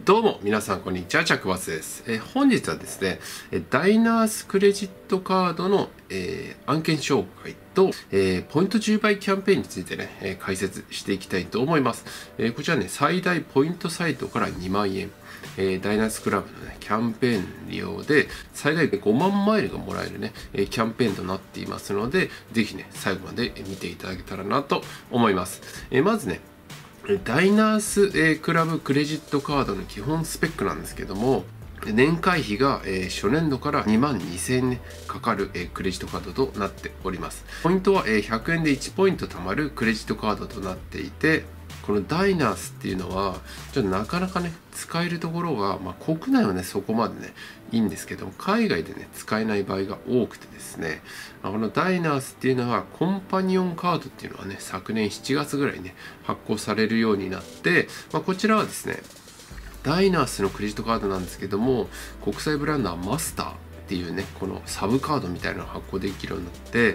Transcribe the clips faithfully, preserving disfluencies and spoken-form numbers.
どうも皆さんこんにちは、チャックバスです。えー本日はですね、えーダイナースクレジットカードの、えー案件紹介と、えーポイントじゅうばいキャンペーンについてね、えー解説していきたいと思います。えーこちらね、最大ポイントサイトからにまんえん、えーダイナースクラブのね、キャンペーン利用で最大ごまんマイルがもらえるね、えーキャンペーンとなっていますので、ぜひね、最後まで見ていただけたらなと思います。えーまずね、ダイナース、えークラブクレジットカードの基本スペックなんですけども、年会費が、えー初年度からにまんにせんえん、ね、かかる、えークレジットカードとなっております。ポイントは、えーひゃくえんでいちポイント貯まるクレジットカードとなっていて、このダイナースっていうのはちょっとなかなかね使えるところが、まあ、国内はねそこまでねいいんですけども、海外でね使えない場合が多くてですね、このダイナースっていうのはコンパニオンカードっていうのはね昨年しちがつぐらいね発行されるようになって、まあ、こちらはですねダイナースのクレジットカードなんですけども、国際ブランドはマスターっていうねこのサブカードみたいなのを発行できるようになって、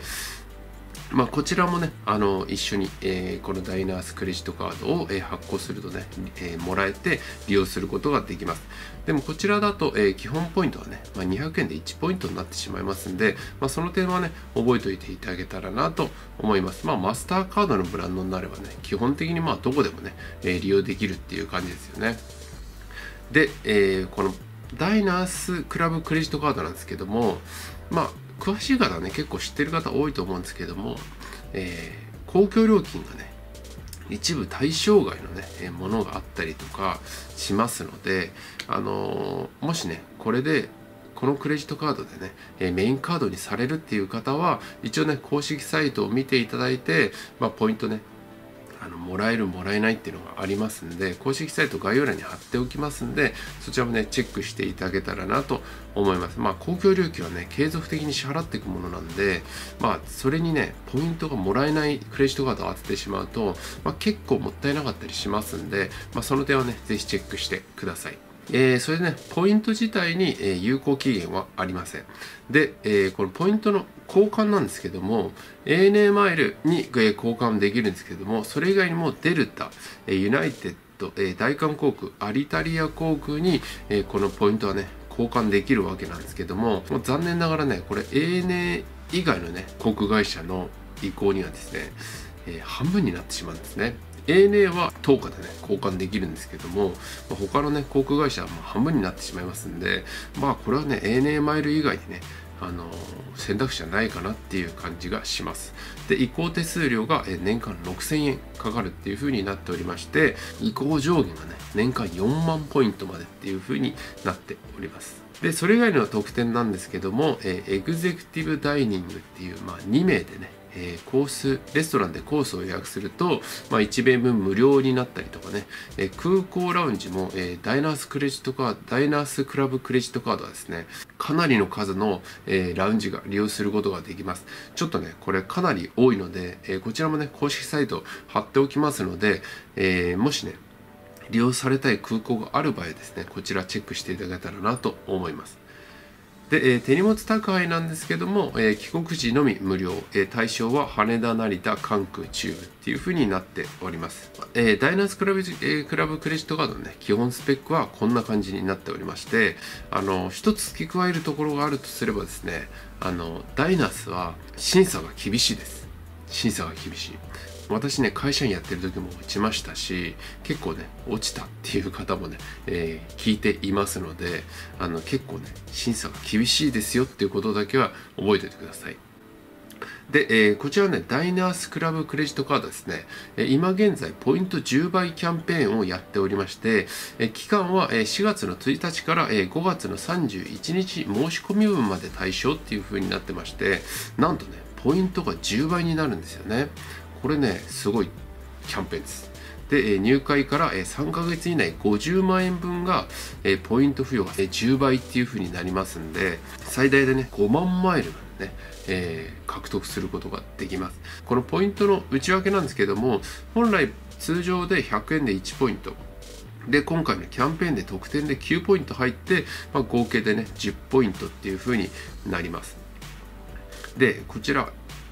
まあ、こちらもねあの一緒に、えーこのダイナースクレジットカードを、えー発行するとね、えーもらえて利用することができます。でもこちらだと、えー基本ポイントはね、まあ、にひゃくえんでいちポイントになってしまいますんで、まあ、その点はね覚えておいていただけたらなと思います。まあマスターカードのブランドになればね基本的にまあどこでもね、えー利用できるっていう感じですよね。で、えーこのダイナースクラブクレジットカードなんですけども、まあ詳しい方はね結構知ってる方多いと思うんですけども、えー公共料金がね一部対象外のねえーものがあったりとかしますので、あのーもしねこれでこのクレジットカードでねえーメインカードにされるっていう方は一応ね公式サイトを見ていただいて、まあ、ポイントねあのもらえるもらえないっていうのがありますんで、公式サイト概要欄に貼っておきますんで、そちらもねチェックしていただけたらなと思います。まあ公共料金はね継続的に支払っていくものなんで、まあそれにねポイントがもらえないクレジットカードを当ててしまうと、まあ、結構もったいなかったりしますんで、まあ、その点はねぜひチェックしてください。えーそれでね、ポイント自体に、えー有効期限はありません。で、えーこのポイントの交換なんですけども、エーエヌエー マイルに、えー交換できるんですけども、それ以外にもデルタ、えーユナイテッド、えー大韓航空、アリタリア航空に、えーこのポイントはね、交換できるわけなんですけども、もう残念ながらね、これ エーエヌエー 以外のね、航空会社の意向にはですね、えー半分になってしまうんですね。エーエヌエー は等価でね交換できるんですけども、まあ、他のね航空会社はまあ半分になってしまいますんで、まあこれはね エーエヌエー マイル以外にねあの選択肢はないかなっていう感じがします。で移行手数料が年間ろくせんえんかかるっていう風になっておりまして、移行上限がね年間よんまんポイントまでっていう風になっております。でそれ以外の特典なんですけども、えーエグゼクティブダイニングっていう、まあ、にめいでねえーコースレストランでコースを予約すると、まあ、いちめいぶん無料になったりとかね、えー空港ラウンジも、えーダイナースクレジットカードダイナースクラブクレジットカードはですねかなりの数の、えーラウンジが利用することができます。ちょっとねこれかなり多いので、えーこちらもね公式サイト貼っておきますので、えーもしね利用されたい空港がある場合ですね、こちらチェックしていただけたらなと思います。で、えー手荷物宅配なんですけども、えー帰国時のみ無料、えー対象は羽田、成田、関空、中部っていう風になっております。えーダイナースクラブ、えークラブクレジットカードのね、基本スペックはこんな感じになっておりまして、あの、一つ付け加えるところがあるとすればですね、あの、ダイナースは審査が厳しいです。審査が厳しい。私ね会社員やってる時も落ちましたし、結構ね落ちたっていう方もね、えー聞いていますので、あの結構ね審査が厳しいですよっていうことだけは覚えておいてください。で、えーこちらねダイナースクラブクレジットカードですね、えー今現在ポイントじゅうばいキャンペーンをやっておりまして、えー期間はえーしがつのついたちからえーごがつのさんじゅういちにち申し込み分まで対象っていう風になってまして、なんとねポイントがじゅうばいになるんですよね。これねすごいキャンペーンです。で入会からさんかげつ以内ごじゅうまんえんぶんがポイント付与がじゅうばいっていう風になりますんで、最大でねごまんマイルまでね、えー獲得することができます。このポイントの内訳なんですけども、本来通常でひゃくえんでいちポイントで、今回のキャンペーンで特典できゅうポイント入って、まあ、合計でねじゅっポイントっていう風になります。でこちら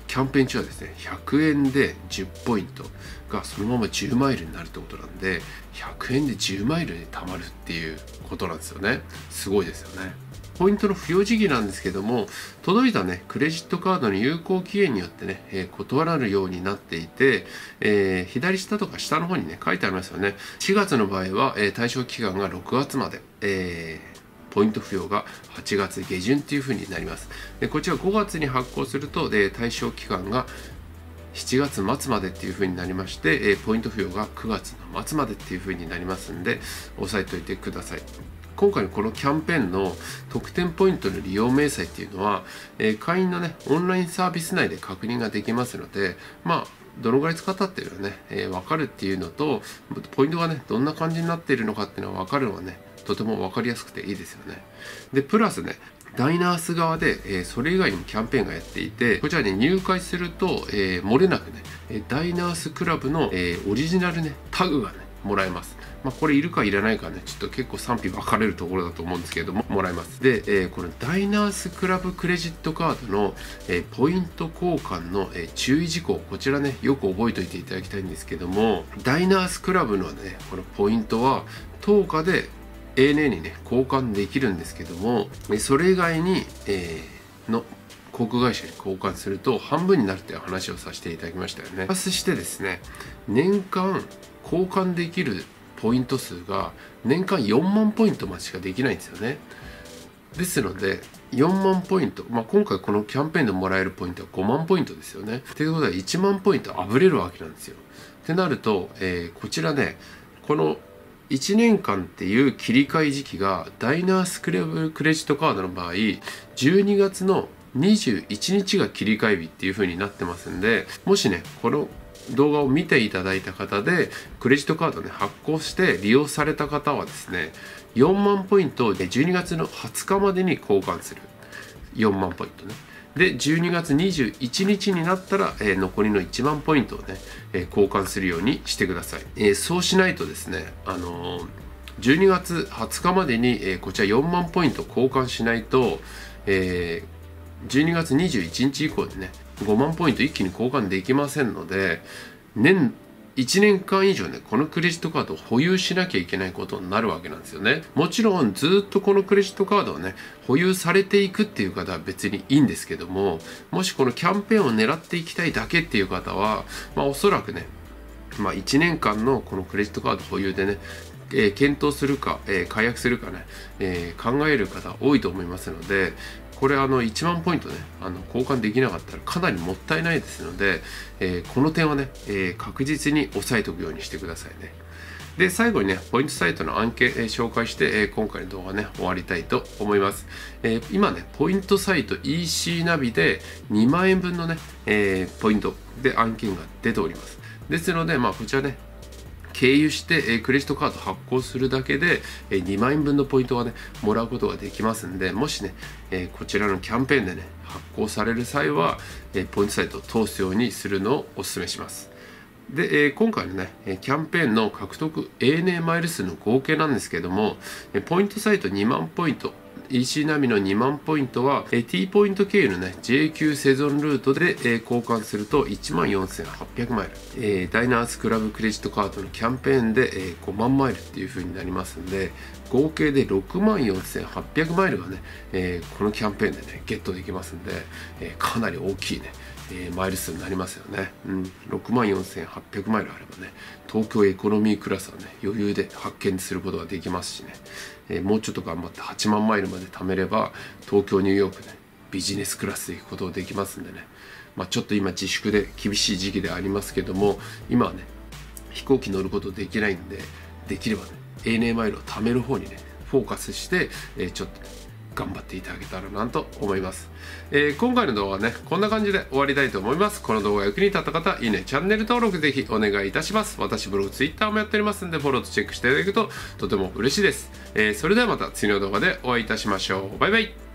キャンペーン中はですね、ひゃくえんでじゅっポイントがそのままじゅうマイルになるってことなんで、ひゃくえんでじゅうマイルで貯まるっていうことなんですよね。すごいですよね。ポイントの付与時期なんですけども、届いたね、クレジットカードの有効期限によってね、えー、断られるようになっていて、えー、左下とか下の方にね、書いてありますよね。しがつの場合は、えー、対象期間がろくがつまで、えー、ポイント付与がはちがつげじゅんっていう風になります。でこちらごがつに発行すると、で対象期間がしちがつまつまでっていう風になりまして、えー、ポイント付与がくがつの末までっていう風になりますんで、押さえておいてください。今回のこのキャンペーンの特典ポイントの利用明細っていうのは、えー、会員のね、オンラインサービス内で確認ができますので、まあ、どのぐらい使ったっていうのはね、えー、分かるっていうのと、ポイントがね、どんな感じになっているのかっていうのは分かるのはね、とても分かりやすくていいですよね。で、プラスね、ダイナース側で、えー、それ以外にもキャンペーンがやっていて、こちらね、入会すると、えー、漏れなくね、ダイナースクラブの、えー、オリジナルね、タグがね、もらえます。まあ、これいるかいらないかね、ちょっと結構賛否分かれるところだと思うんですけれども、もらえます。で、えー、このダイナースクラブクレジットカードの、えー、ポイント交換の、えー、注意事項、こちらね、よく覚えておいていただきたいんですけども、ダイナースクラブのね、このポイントは、等価で エーエヌエー にね、交換できるんですけども、それ以外に、えー、の航空会社に交換すると半分になるという話をさせていただきましたよね。プラスしてですね、年間交換できるポイント数が年間よんまんポイントまでしかできないんですよね。ですのでよんまんポイント、まあ、今回このキャンペーンでもらえるポイントはごまんポイントですよね。ということはいちまんポイントあぶれるわけなんですよ。ってなると、えー、こちらね、このいちねんかんっていう切り替え時期がダイナースクレクレジットカードの場合じゅうにがつのにじゅういちにちが切り替え日っていう風になってますんで、もしねこの動画を見ていただいた方でクレジットカードね発行して利用された方はですね、よんまんポイントをじゅうにがつのはつかまでに交換する。よんまんポイントね。でじゅうにがつにじゅういちにちになったら、えー、残りのいちまんポイントをね、えー、交換するようにしてください。えー、そうしないとですね、あのー、じゅうにがつはつかまでに、えー、こちらよんまんポイント交換しないと、えー、じゅうにがつにじゅういちにち以降でねごまんポイント一気に交換できませんので、年いちねんかん以上ねこのクレジットカードを保有しなきゃいけないことになるわけなんですよね。もちろんずっとこのクレジットカードをね保有されていくっていう方は別にいいんですけども、もしこのキャンペーンを狙っていきたいだけっていう方は、まあ、おそらくね、まあ、いちねんかんのこのクレジットカード保有でね、えー、検討するか、えー、解約するかね、えー、考える方多いと思いますので、これあのいちまんポイントねあの交換できなかったらかなりもったいないですので、えー、この点はね、えー、確実に押さえておくようにしてくださいね。で最後にねポイントサイトの案件、えー、紹介して、えー、今回の動画ね終わりたいと思います。えー、今ねポイントサイト イーシー ナビでにまんえんぶんのね、えー、ポイントで案件が出ております。ですのでまあこちらね経由してクレジットカード発行するだけでにまんえんぶんのポイントがねもらうことができますんで、もしねこちらのキャンペーンでね発行される際はポイントサイトを通すようにするのをお勧めします。で今回のねキャンペーンの獲得 エーエヌエー マイル数の合計なんですけども、ポイントサイトにまんポイントイーシー ナビのにまんポイントは T ポイント経由のね ジェイキュー セゾンルートで交換すると いちまんよんせんはっぴゃくマイル、ダイナースクラブクレジットカードのキャンペーンでごまんマイルっていう風になりますんで、合計でろくまんよんせんはっぴゃくマイルがねこのキャンペーンでねゲットできますんで、かなり大きいねえー、マイル数になりますよね、うん、ろくまんよんせんはっぴゃくマイルあればね東京エコノミークラスはね余裕で発見することができますしね、えー、もうちょっと頑張ってはちまんマイルまで貯めれば東京ニューヨークねビジネスクラスで行くことができますんでね、まあ、ちょっと今自粛で厳しい時期でありますけども、今はね飛行機乗ることできないんで、できればね エーエヌエー マイルを貯める方にねフォーカスして、えー、ちょっと、ね、頑張っていただけたらなと思います。えー、今回の動画はねこんな感じで終わりたいと思います。この動画が役に立った方、いいね、チャンネル登録ぜひお願いいたします。私ブログ、ツイッターもやっておりますんでフォローとチェックしていただくととても嬉しいです。えー、それではまた次の動画でお会いいたしましょう。バイバイ。